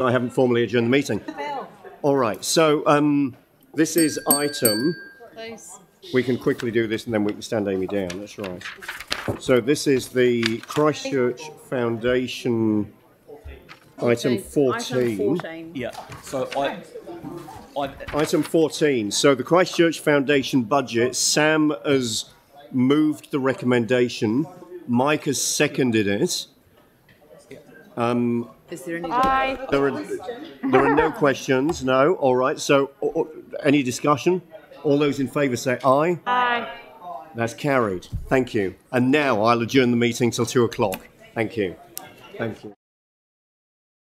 I haven't formally adjourned the meeting. All right, so this is item. We can quickly do this and then we can stand Amy down, that's right. So this is the Christchurch Foundation item 14. Item 14. Yeah, so Item 14. So the Christchurch Foundation budget, Sam has moved the recommendation, Mike has seconded it. Is there any? There are no questions, no. All right, so any discussion? All those in favour say aye. Aye. That's carried. Thank you. And now I'll adjourn the meeting till 2 o'clock. Thank you. Thank you.